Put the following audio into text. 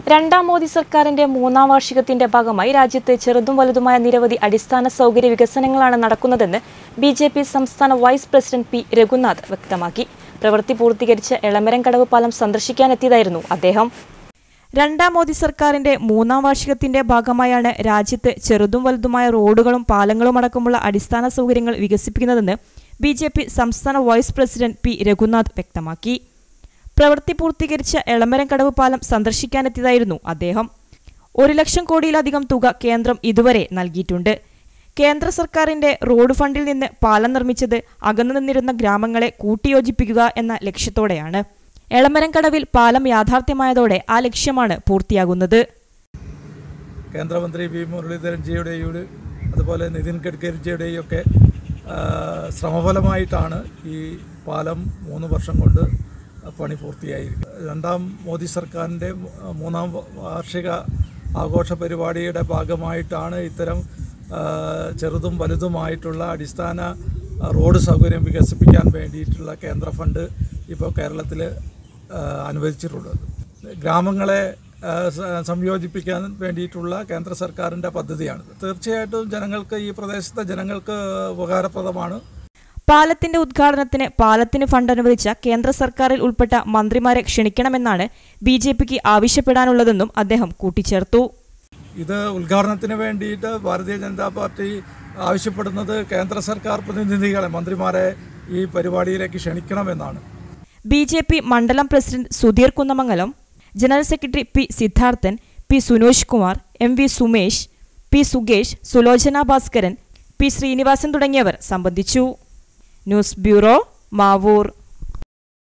രണ്ടാം മോദി സർക്കാരിന്റെ മൂന്നാം വാർഷികത്തിന്റെ ഭാഗമായി രാജ്യത്ത് ചെറുതും വലുതുമായ നിരവധി അടിസ്ഥാന സൗകര്യ വികസനങ്ങളാണ് നടക്കുന്നതെന്ന് ബിജെപി സംസ്ഥാന വൈസ് പ്രസിഡന്റ് പി രഘുനാഥ് വ്യക്തമാക്കി. പ്രവൃത്തി പൂർത്തീകരിച്ച എളമരംകടവ് പാലം സന്ദർശിക്കാനെത്തിയതായിരുന്നു അദ്ദേഹം. രണ്ടാം മോദി സർക്കാരിന്റെ മൂന്നാം വാർഷികത്തിന്റെ ഭാഗമായാണ് രാജ്യത്ത് ചെറുതും വലുതുമായ റോഡുകളും പാലങ്ങളും അടക്കമുള്ള അടിസ്ഥാന സൗകര്യങ്ങൾ വികസിപ്പിക്കുന്നതെന്ന് ബിജെപി സംസ്ഥാന വൈസ് പ്രസിഡന്റ് പി രഘുനാഥ് വ്യക്തമാക്കി. പ്രവൃത്തി പൂർത്തീകരിച്ച എളമരംകടവ് പാലം സന്ദർശിക്കാനെത്തിയതായിരുന്നു അദ്ദേഹം. 1 ലക്ഷം കോടിയിലധികം തുക കേന്ദ്രം ഇതുവരെ നൽകിയിട്ടുണ്ട്. കേന്ദ്ര സർക്കാരിന്റെ റോഡ് ഫണ്ടിൽ നിന്ന് പാലം നിർമ്മിച്ചത് അകന്നു നിന്നിരുന്ന ഗ്രാമങ്ങളെ കൂട്ടിയോജിപ്പിക്കുക എന്ന ലക്ഷ്യത്തോടെയാണ്. എളമരംകടവിൽ പാലം യാഥാർത്ഥ്യമായതോടെ ആ ലക്ഷ്യമാണ് പൂർത്തിയാകുന്നത്. കേന്ദ്രമന്ത്രി വി മുരളീധരൻജിയുടെയും അതുപോലെ നിതിൻ ഗഡ്കരിജിയുടെയും ഒക്കെ ശ്രമഫലമായിട്ടാണ് ഈ പാലം 3 വർഷം കൊണ്ട് പണി പൂർത്തിയായിരിക്കുന്നത്. രണ്ടാം മോദി സർക്കാരിൻ്റെ മൂന്നാം വാർഷിക ആഘോഷ പരിപാടിയുടെ ഭാഗമായിട്ടാണ് ഇത്തരം ചെറുതും വലുതുമായിട്ടുള്ള അടിസ്ഥാന റോഡ് സൗകര്യം വികസിപ്പിക്കാൻ വേണ്ടിയിട്ടുള്ള കേന്ദ്ര ഫണ്ട് ഇപ്പോൾ കേരളത്തിൽ അനുവദിച്ചിട്ടുള്ളത്. ഗ്രാമങ്ങളെ സംയോജിപ്പിക്കാൻ വേണ്ടിയിട്ടുള്ള കേന്ദ്ര സർക്കാരിൻ്റെ പദ്ധതിയാണ്. തീർച്ചയായിട്ടും ജനങ്ങൾക്ക്, ഈ പ്രദേശത്തെ ജനങ്ങൾക്ക് ഉപകാരപ്രദമാണ്. പാലത്തിന്റെ ഉദ്ഘാടനത്തിന് പാലത്തിന് ഫണ്ട് അനുവദിച്ച കേന്ദ്ര സർക്കാരിൽ ഉൾപ്പെട്ട മന്ത്രിമാരെ ക്ഷണിക്കണമെന്നാണ് ബിജെപിക്ക് ആവശ്യപ്പെടാനുള്ളതെന്നും അദ്ദേഹം കൂട്ടിച്ചേർത്തു. ഇത് ഉദ്ഘാടനത്തിന് വേണ്ടിയിട്ട് ഭാരതീയ ജനതാ പാർട്ടി ആവശ്യപ്പെടുന്നത് കേന്ദ്ര സർക്കാർ പ്രതിനിധികളെ, മന്ത്രിമാരെ ഈ പരിപാടിയിലേക്ക് ക്ഷണിക്കണമെന്നാണ്. ബിജെപി മണ്ഡലം president Sudheer Kunnamangalam, general secretary P Siddharthan, P Sunosh Kumar, M V Sumesh, P സുഗേഷ്, സുലോചന ഭാസ്കരൻ, പി ശ്രീനിവാസൻ തുടങ്ങിയവർ സംബന്ധിച്ചു. News bureau, Mavoor.